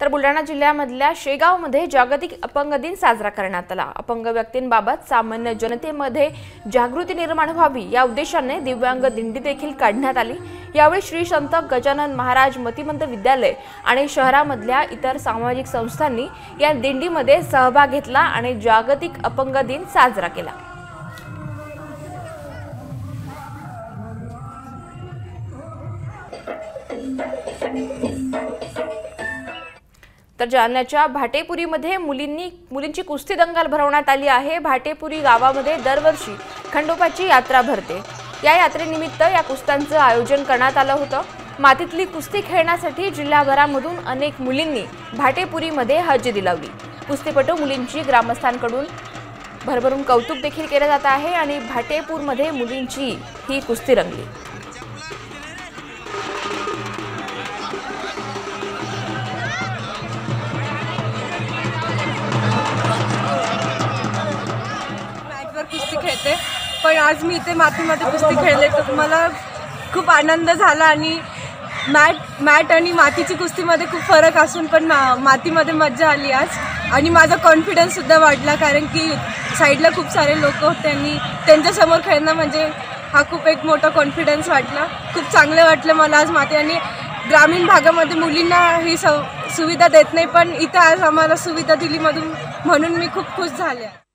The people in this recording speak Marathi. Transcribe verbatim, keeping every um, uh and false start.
तर बुलढाणा जिल्ह्यामधल्या शेगावमध्ये जागतिक अपंग दिन साजरा करण्यात आला। अपंग व्यक्तींबाबत सामान्य जनतेमध्ये जागृती निर्माण व्हावी या उद्देशाने दिव्यांग दिंडी देखील काढण्यात आली। यावेळी श्री संत गजानन महाराज मतिमंद विद्यालय आणि शहरामधल्या इतर सामाजिक संस्थांनी या दिंडीमध्ये सहभाग घेतला आणि जागतिक अपंग दिन साजरा केला। तर जालन्याच्या भाटेपुरीमध्ये मुलींनी मुलींची कुस्ती दंगल भरवण्यात आली आहे। भाटेपुरी गावामध्ये दरवर्षी खंडोबाची यात्रा भरते। या यात्रेनिमित्त या कुस्त्यांचं आयोजन करण्यात आलं होतं। मातीतली कुस्ती खेळण्यासाठी जिल्हाभरामधून अनेक मुलींनी भाटेपुरीमध्ये हजेरी लावली। कुस्तीपटू मुलींची ग्रामस्थांकडून भरभरून कौतुक देखील केले जात आहे आणि भाटेपूरमध्ये मुलींची ही कुस्ती रंगली। कुस्ती खेळते, पण आज मी इथे मातीमध्ये कुस्ती खेळले तर मला खूप आनंद झाला आणि मॅट मॅट आणि मातीची कुस्तीमध्ये खूप फरक असून पण मा मातीमध्ये मजा आली आज आणि माझा कॉन्फिडन्स सुद्धा वाढला, कारण की साईडला खूप सारे लोक होते आणि त्यांच्यासमोर खेळणं म्हणजे हा खूप एक मोठा कॉन्फिडन्स वाटला। खूप चांगलं वाटलं मला आज माती आणि ग्रामीण भागामध्ये मुलींना ही सु सुविधा देत नाही, पण इथं आज आम्हाला सुविधा दिली मधून म्हणून मी खूप खुश झाले।